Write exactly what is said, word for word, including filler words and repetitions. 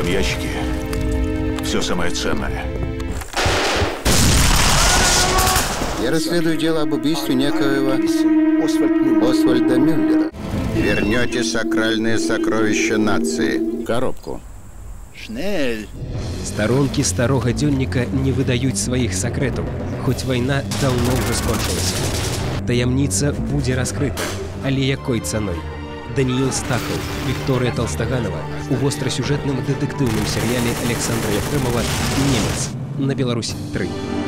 этом ящике все самое ценное. Я расследую дело об убийстве некоего Освальда Мюллера. Вернете сакральные сокровища нации. Коробку. Старонкі старога дзённіка не выдаюць сваіх сакрэтаў, хоць вайна даўно ўжо скончылася. Таямніца будзе раскрыта, але якой цаной? Даніил Стахов, Виктория Толстоганова у вострасюжэтным дэтэктыўным серыяле Александра Ефремова «Немец» на Беларусь три.